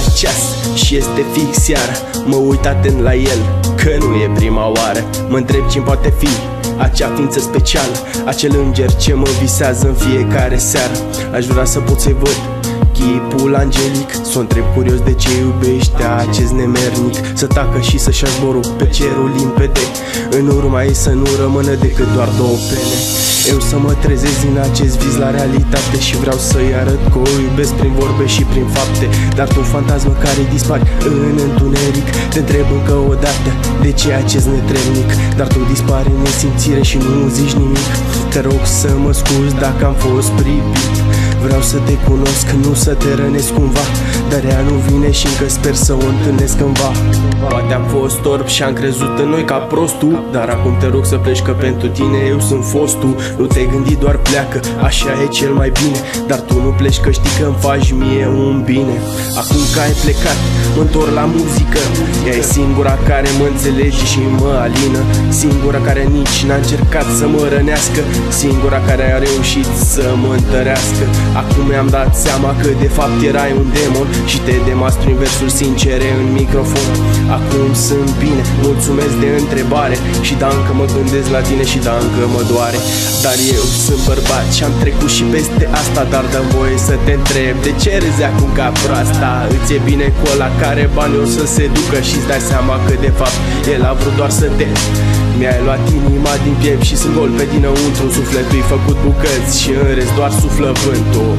ceas și este fix iară. Mă uit atent la el, că nu e prima oară. Mă întreb cine poate fi acea ființă specială, acel înger ce mă visează în fiecare seară. Aș vrea să pot să-i văd chipul angelic, s-o întreb curios de ce iubește acest nemernic. Să tacă și să-și ia zborul pe cerul limpede, în urma ei să nu rămână decât doar două pene. Eu să mă trezesc din acest vis la realitate și vreau să-i arăt că o iubesc prin vorbe și prin fapte. Dar tu, fantasmă care dispari în întuneric, te întreb încă o dată de ce acest netrebnic. Dar tu dispari în nesimțire și nu zici nimic. Te rog să mă scuzi dacă am fost pripit. Vreau să te cunosc, nu să te rănesc cumva, dar ea nu vine și încă sper să o întâlnesc cândva. Poate am fost orb și am crezut în noi ca prostul, dar acum te rog să pleci, că pentru tine eu sunt fostul. Nu te gândi, doar pleacă, așa e cel mai bine. Dar tu nu pleci, că știi că îmi faci mie un bine. Acum că ai plecat, mă întorc la muzică. Ea e singura care mă înțelege și mă alină, singura care nici n-a încercat să mă rănească, singura care a reușit să mă întărească. Acum mi-am dat seama că de fapt erai un demon și te demas prin versuri sincere în microfon. Acum sunt bine, mulțumesc de întrebare. Și da, încă mă gândesc la tine și da, încă mă doare. Dar eu sunt bărbat și am trecut și peste asta. Dar dă-mi voie să te întreb, de ce râzi acum ca proasta? Îți e bine cu ăla care bani o să se ducă și-ți dai seama că de fapt el a vrut doar să te... Mi-ai luat inima din piept și sunt gol pe dinăuntru. Sufletul-i făcut bucăți și în rest doar suflă vântul.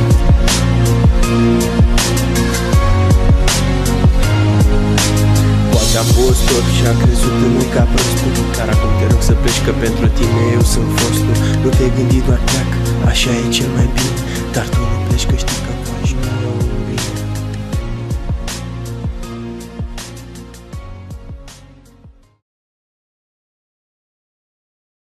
Poate am fost orb și am crezut în noi ca prostul, dar acum te rog să pleci, că pentru tine eu sunt fostul. Nu te gândi, doar pleacă, așa e cel mai bine. Dar tu nu pleci, că știi că